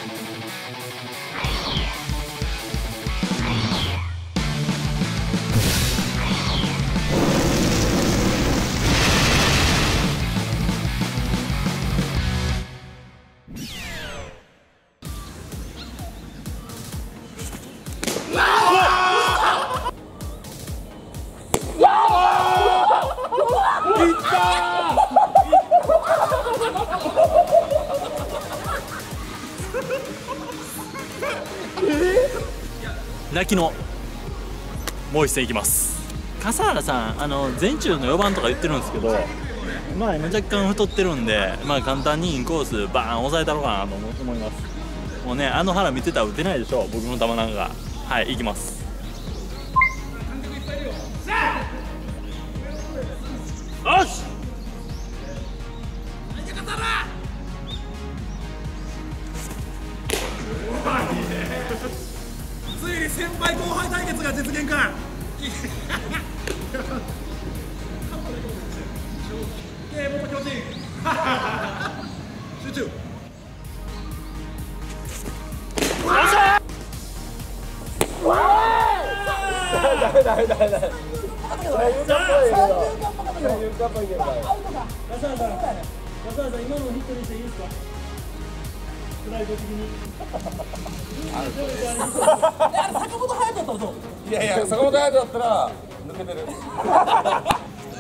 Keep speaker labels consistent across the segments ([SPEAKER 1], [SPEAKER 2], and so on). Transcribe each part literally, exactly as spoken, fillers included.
[SPEAKER 1] 泣きのもう一戦いきます。笠原さん、あの全中のよばんとか言ってるんですけど、まあ今若干太ってるんで、まあ簡単にインコースバーン抑えたろうかなと思います。もうね、あの腹見てたら打てないでしょ、僕の球なんかが。はい、いきます。よし、
[SPEAKER 2] ついに先輩後輩対決が実現か。えー、もっと気持ちいい。集中。
[SPEAKER 3] ダメダメダメダメ。今のヒットにしていいですか？プライド的に。坂本隼人だったらどう？いやいや、坂本隼人だったら抜けてる。いや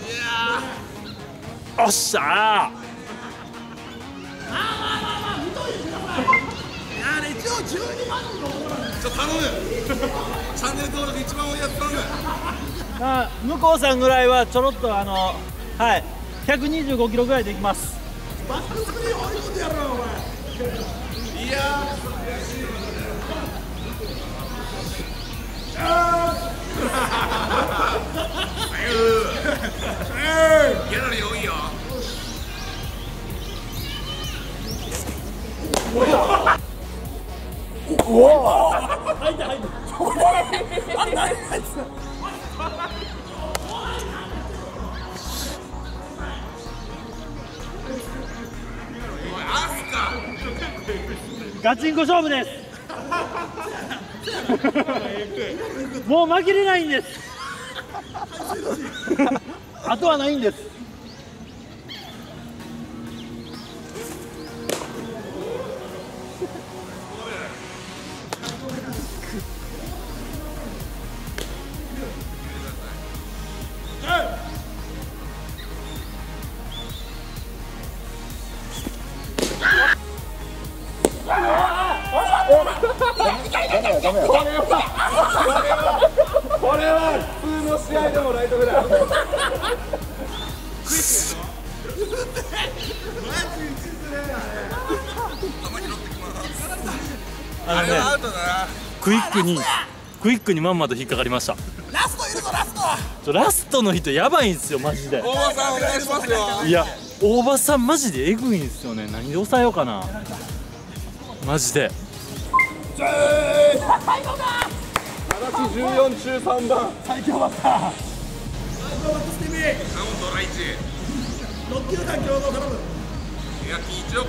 [SPEAKER 1] ー、おっしゃー。
[SPEAKER 2] あー、まあまあまあ、太いですよ、これ。いやー、一応じゅうにまん人のところなんで。ちょっと頼む。チャンネル登録一番多いやつ頼む。
[SPEAKER 1] まあ、向こうさんぐらいはちょろっとあの、はい、ひゃくにじゅうごキロぐらいでいきます。
[SPEAKER 2] バックスクリーン追い込んでやろう、お前。いやー。ギャラリー多いよ。
[SPEAKER 3] おお。入った入った。あ、何あいつ。
[SPEAKER 1] ガチンコ勝負です。もう負けれないんです。あとはないんです。
[SPEAKER 3] ダメよ。これは普通の試合でもライトフライ。
[SPEAKER 1] あのね、クイックにクイックにまんまと引っかかりました。
[SPEAKER 2] ラストいるぞ、ラスト。
[SPEAKER 1] ちょラストの人やばいんですよマジで。
[SPEAKER 3] 大場さんお願いしますよ。
[SPEAKER 1] いや、大場さんマジでエグいんですよね。何で抑えようかなマジで。
[SPEAKER 3] 最高だ。形じゅうよん中さんばん。
[SPEAKER 2] 最強バッター。最強バットスティミー。カウントライチ。六球団共同頼む。いや、いちおく。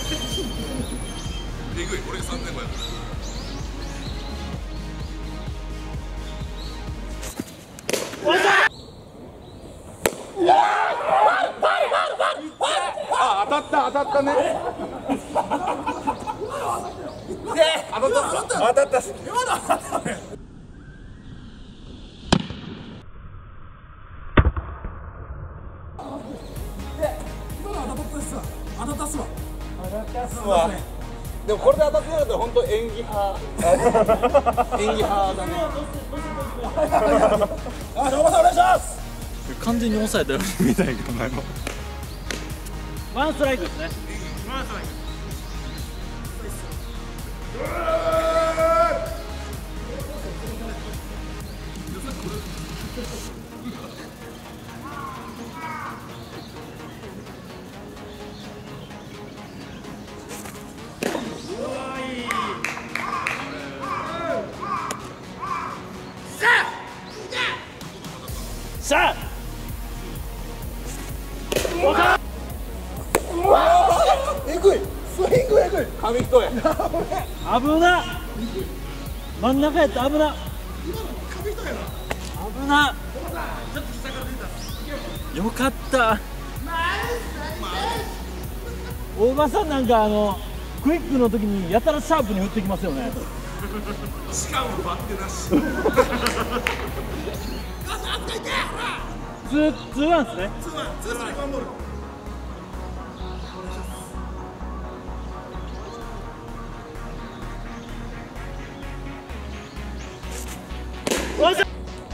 [SPEAKER 2] えぐい、これ三千五百。
[SPEAKER 3] あ、当たった当たったね。当たった当たった。今の当たったね。
[SPEAKER 2] 今の当たったっすわ。当たったっすわ。
[SPEAKER 3] 当たったっすわ。でもこれで当たってなかったら本当演技派。演技派だね。
[SPEAKER 2] あ、大場さんお願いします。
[SPEAKER 1] 完全に抑えたように見たいけどな。ワンストライクですね。ワンストライク。さあ。
[SPEAKER 3] えぐい。 トへ。
[SPEAKER 1] 危な。真ん中やった危な。危な。よかった。大場さんなんかあのクイックの時にやたらシャープに振ってきますよね。
[SPEAKER 2] しかもバッテなし。
[SPEAKER 1] ツーツーワンですね。
[SPEAKER 2] ツーワンツーストライクワンボール。
[SPEAKER 1] よっしゃ。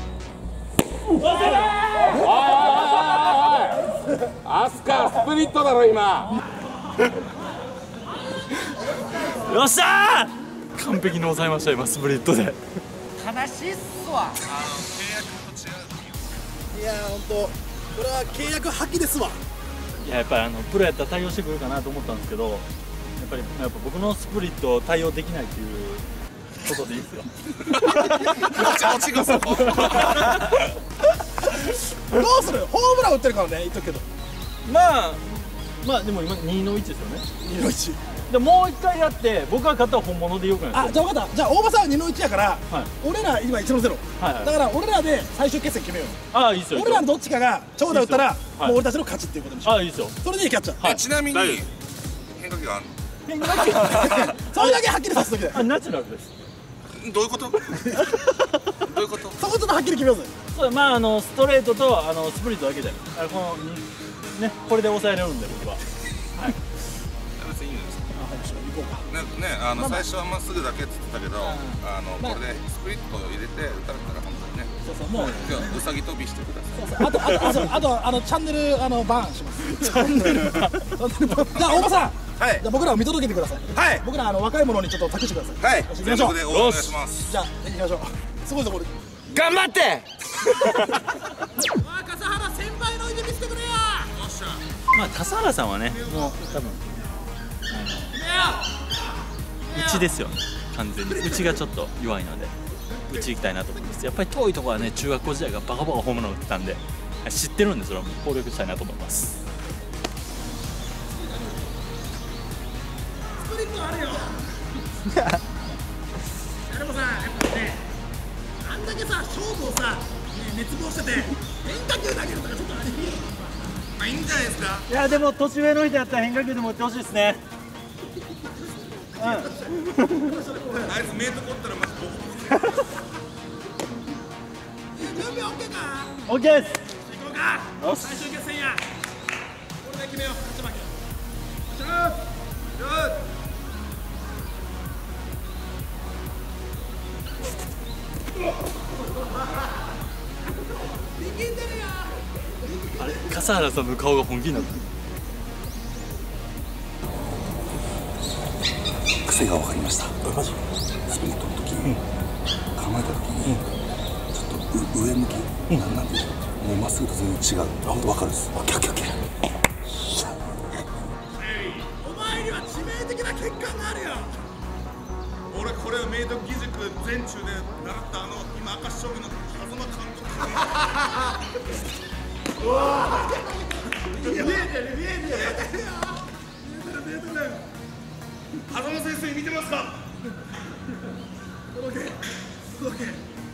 [SPEAKER 3] アスカスプリットだろ今。
[SPEAKER 1] よっしゃー。完璧に抑えました今スプリットで。
[SPEAKER 4] 悲しいっすわ。
[SPEAKER 2] いやー本当、これは契約破棄ですわ。
[SPEAKER 1] いややっぱりあのプロやったら対応してくるかなと思ったんですけど、やっぱりやっぱ僕のスプリットを対応できないっていうことでいいですか。
[SPEAKER 2] 落ちがそこ。どうする？ホームラン打ってるからね、言っとくけど。
[SPEAKER 1] まあまあでも今にのいちですよね。
[SPEAKER 2] にのいち。
[SPEAKER 1] でもう一回やって僕が勝ったら本物でよくないですか。
[SPEAKER 2] あ、じゃあ分かった。じゃあ大場さんはにのいちやから、
[SPEAKER 1] はい、
[SPEAKER 2] 俺ら今いちのゼロ。
[SPEAKER 1] はいはい、
[SPEAKER 2] だから俺らで最終決戦決めよう。
[SPEAKER 1] ああいいっすよ。
[SPEAKER 2] 俺らのどっちかが長打打ったら、
[SPEAKER 1] いいっすよ、はい、
[SPEAKER 2] もう俺たちの勝ちっていうことにしよう。
[SPEAKER 1] ああいいっすよ。
[SPEAKER 2] それでいいキャッチャー。
[SPEAKER 1] はい、
[SPEAKER 3] ちなみに変化球があるの？
[SPEAKER 1] 変化球
[SPEAKER 2] それだけはっきりさせときだよ。
[SPEAKER 1] あナチュラルです。
[SPEAKER 3] どういうこと？どういうこと？
[SPEAKER 2] そこちょっとはっきり決めようぜ。
[SPEAKER 1] そうまああのストレートとあのスプリットだけで、あこのねこれで抑えれるんで僕は。はい。
[SPEAKER 3] 別にいいんです。
[SPEAKER 2] 行こうか。
[SPEAKER 3] ねねあの最初はまっすぐだけって言ってたけど、あのこれでスプリットを入れて打たれたら本当にね。
[SPEAKER 2] そうそうもう。
[SPEAKER 3] じゃあうさぎ跳びしてください。
[SPEAKER 2] そうそうあとあとあとあとあのチャンネルあのバーンします。チャンネルバーン。じゃあ大場さん。
[SPEAKER 3] はい。
[SPEAKER 2] じゃあ僕らを見届けてください。
[SPEAKER 3] はい。
[SPEAKER 2] 僕らあの若い者にちょっと託してください。
[SPEAKER 3] はい。
[SPEAKER 2] よし行きましょう。
[SPEAKER 3] 全力でお願いします。
[SPEAKER 2] じゃあ行きましょう。すごいぞこれ。
[SPEAKER 3] 頑張って。
[SPEAKER 2] 笠原先輩の腕見せてくれよ。よっしゃ。
[SPEAKER 1] まあ笠原さんはねもう多分うちですよね完全に。うちがちょっと弱いのでうち行きたいなと思います。やっぱり遠いところはね中学校時代がバカバカホームラン打ってたんで知ってるんでそれはもう攻略したいなと思います。
[SPEAKER 2] スプリットあるよ。でもさやっぱねあんだけさ勝負をさ、ね、熱望してて変化球投げるとかちょっとありえる。まあいいんじゃないですか。
[SPEAKER 1] いやでも年上の人やったら変化球でも打ってほしいですね。うん。
[SPEAKER 3] あいつメイト取ったらマジボコ。
[SPEAKER 2] 準備 OK か？
[SPEAKER 1] OK です。
[SPEAKER 2] 行こうか。
[SPEAKER 1] よし
[SPEAKER 2] 最終決戦や。これで決めよう。勝ち負け。よし。
[SPEAKER 1] あれ笠原さんの顔が本気になった。
[SPEAKER 5] 癖が分かりました。マジスプリットの時、うん、構えた時に、うん、ちょっとう上向き、うん、なんていうのもうまっすぐと全然違う。本当分かるです。オッケーオッケーオッケー。
[SPEAKER 2] お前には致命的な欠陥があるよ。
[SPEAKER 3] 俺これを明徳義塾全中で習ったあの今明石将棋の風間監督。
[SPEAKER 2] うわ見えてる見えてる見えてる見えてる。
[SPEAKER 3] 風間先生見てますか？
[SPEAKER 2] 届け届け。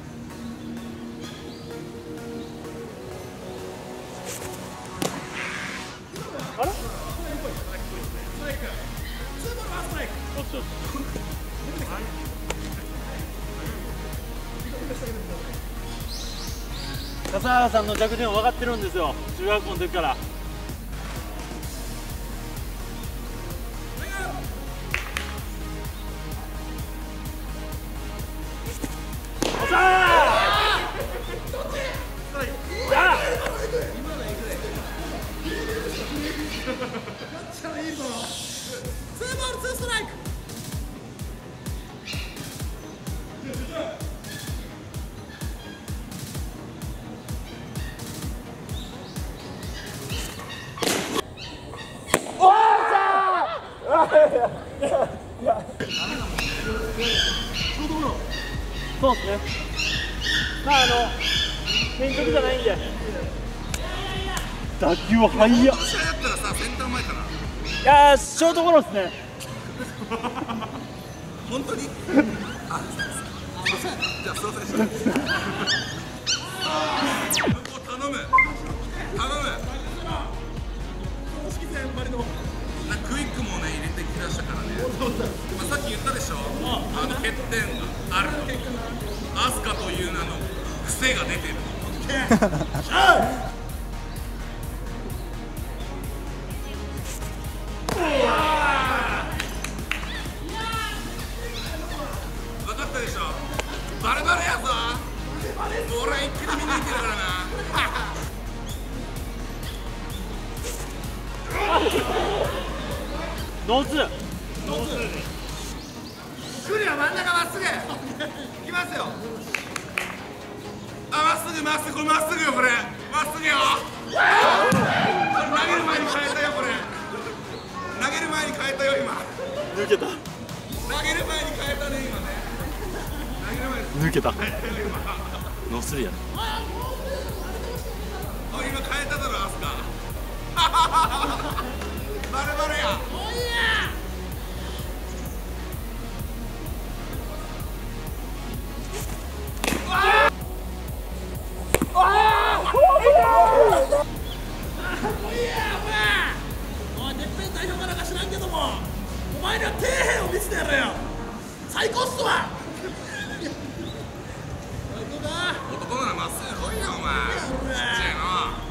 [SPEAKER 1] あれ？
[SPEAKER 2] ストライク。ツーボールワンストライク。
[SPEAKER 1] おっしゃ。笠原さんの弱点を分かってるんですよ中学校の時から。おっしゃ
[SPEAKER 2] ー。いいぞ。ツーボールツーストライク。
[SPEAKER 1] そうですね。まああの変則じゃないんで。打球は速っ。
[SPEAKER 3] 試合やったらさセンター前かな。
[SPEAKER 1] いやーショートゴロですね。
[SPEAKER 2] 本当にあ、じゃあすいませんでした向こう頼む頼む公式戦ばりのなんかクイックもね入れてきだしたからね、まあ、さっき言ったでしょ、あの欠点があるとアスカという名の癖が出てる分かったでしょ、バレバレやぞ、俺は一気に見抜いてるからな
[SPEAKER 1] ノーツー
[SPEAKER 2] クリア真ん中まっすぐいきますよ。あ、まっすぐまっすぐ、これまっすぐよ、これまっすぐよこれ投げる前に変えたよ、これ投げる前に変えたよ、今
[SPEAKER 1] 抜けた
[SPEAKER 2] 投げる前に変えたね、今ね投げる前に
[SPEAKER 1] 抜けたノースリーやね。
[SPEAKER 2] あ、今変えただろ、アスカバレバレや
[SPEAKER 3] おい、てっぺん代表かなんか知らんけども、お前には底辺を見せてやるよ。最高っすわ。
[SPEAKER 2] 男ならまっすぐ来いよ、お前ちっちゃいの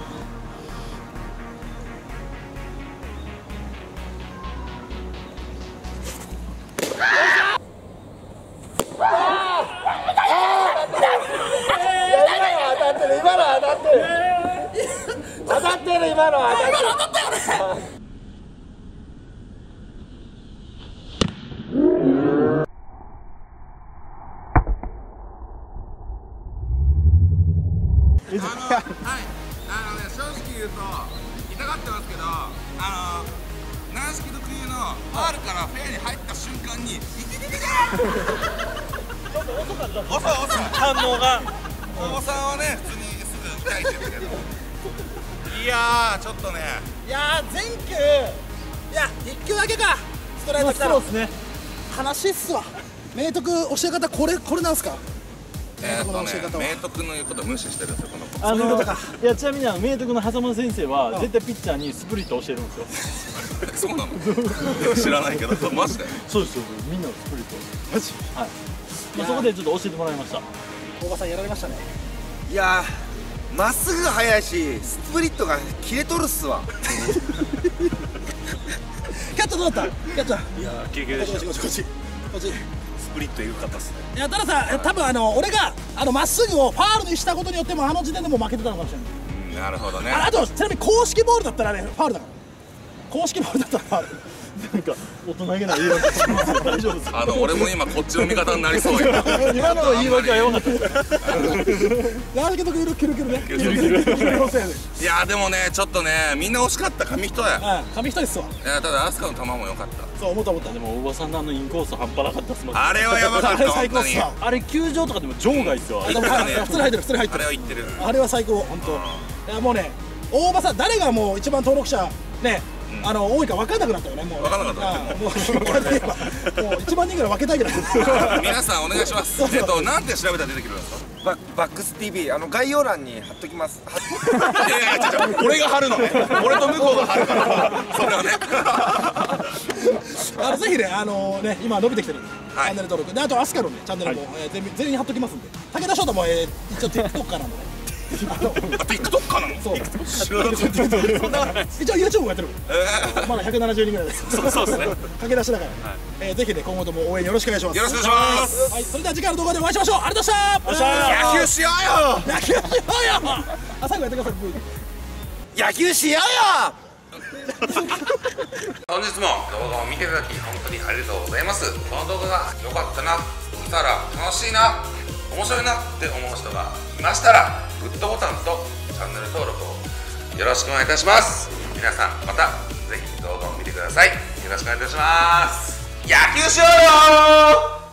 [SPEAKER 3] 当たってる、今の当たってる。当たってる、今の当たってる。当たったよね。
[SPEAKER 2] あの、はい、あのね、正直言うと痛がってますけど、あの軟式特有のファールからフェアに入った瞬間に「いけててて!」ちょっと遅かった。遅い遅い。
[SPEAKER 1] 反応が
[SPEAKER 2] 大さんはね、普通にすぐ痛いって言うけどいやー、ちょっとね、
[SPEAKER 3] いやー、全球、いや、一球だけか、ストライク来たら。
[SPEAKER 1] そうですね。
[SPEAKER 3] 話っすわ。明徳教え方、これ、これなんすか。
[SPEAKER 2] えーっとね
[SPEAKER 3] 明徳の教え方は、
[SPEAKER 2] 明徳の言うことを無視してるんですよ、この子。
[SPEAKER 1] あの
[SPEAKER 3] そういうことか
[SPEAKER 1] いやちなみにあの明徳の狭間先生は絶対ピッチャーにスプリット教えるんですよ。
[SPEAKER 2] そうなの知らないけど、マジで
[SPEAKER 1] そうですよ、みんなのスプリット。
[SPEAKER 3] マジ。
[SPEAKER 1] はい。まあそこでちょっと教えてもらいました。
[SPEAKER 3] 大場さんやられましたね。
[SPEAKER 6] いやー、まっすぐが速いし、スプリットが切れとるっすわ。
[SPEAKER 3] キャッチャーどうだった。キャッチャー。
[SPEAKER 5] いやー、経験でした。
[SPEAKER 3] こっちこっちこっちこっち。
[SPEAKER 5] スプリットエグかったっすね。
[SPEAKER 3] いや、たださ、多分あの俺があのまっすぐをファールにしたことによってもあの時点でもう負けてたのかもしれない。
[SPEAKER 2] うん、なるほどね。
[SPEAKER 3] ああとちなみに公式ボールだったらね、ファールだから。公式ボールだったらファール。
[SPEAKER 1] なんか大人げない言い訳してます。大丈夫ですか。
[SPEAKER 2] あの俺も今こっちの味方になりそうよ。
[SPEAKER 1] 今の言い訳はやばかった。
[SPEAKER 3] ラーケとくいるキルキルね。キル
[SPEAKER 1] キルキル
[SPEAKER 3] キルのせいで。
[SPEAKER 2] いやーでもね、ちょっとね、みんな惜しかった、紙一重。い
[SPEAKER 3] はい、紙一重っすわ。
[SPEAKER 2] や、ただアスカの球も良かった。
[SPEAKER 3] そう思った思った。
[SPEAKER 1] でも大場さんのあのインコース半端なかったっすもん。
[SPEAKER 2] あれはやばかった、
[SPEAKER 3] あれ最
[SPEAKER 2] 本当に。
[SPEAKER 3] 高っすわ。
[SPEAKER 1] あれ球場とかでも場外っすよ。
[SPEAKER 3] あでも
[SPEAKER 2] 言ったね
[SPEAKER 3] 普通に入ってる普通に入って
[SPEAKER 2] あ
[SPEAKER 3] る。
[SPEAKER 2] れは言ってる。
[SPEAKER 3] あれは最高本当。いやもうね、大場さん誰がもう一番登録者ね。あの多いか分かんなくなったよね、もう。
[SPEAKER 2] 分かんなかった
[SPEAKER 3] あもうこれで言えばもういちまんにんぐらい分けたいぐらい。
[SPEAKER 2] 皆さんお願いします。えっと、なんて調べたら出てくるんですか。
[SPEAKER 6] ババックス ティービー、あの概要欄に貼っときます。貼っ
[SPEAKER 2] いやいや、違う違う、俺が貼るのね。俺と向こうが貼るから。それはね。
[SPEAKER 3] あのぜひね、あのね、今伸びてきてるんで、
[SPEAKER 2] はい
[SPEAKER 3] チャンネル登録で、あとアスカのねチャンネルも、えー全全員貼っときますんで、武田翔太も、えー、一応 TikTok からのねあの
[SPEAKER 2] あ、TikTok かなの。
[SPEAKER 3] そう
[SPEAKER 2] 知らなかった。
[SPEAKER 3] 一応 YouTube もやってる、
[SPEAKER 2] え
[SPEAKER 3] まだひゃくななじゅうにんぐらいです。
[SPEAKER 1] そうそうですね。
[SPEAKER 3] 駆け出しだから、えーぜひね今後とも応援よろしくお願いします。
[SPEAKER 2] ーよろしくお願いします。
[SPEAKER 3] はい、それでは次回の動画でお会いしましょう。ありがとうございました。
[SPEAKER 2] 野球しようよ。
[SPEAKER 3] 野球しようよ。あ、最後やってください。
[SPEAKER 6] 野球しようよ。
[SPEAKER 2] 本日も動画を見ていただき本当にありがとうございます。この動画が良かったな、見たら楽しいな、面白いなって思う人がいましたらグッドボタンとチャンネル登録をよろしくお願いいたします。皆さんまたぜひ動画を見てください。よろしくお願いいたします。野球しようよ。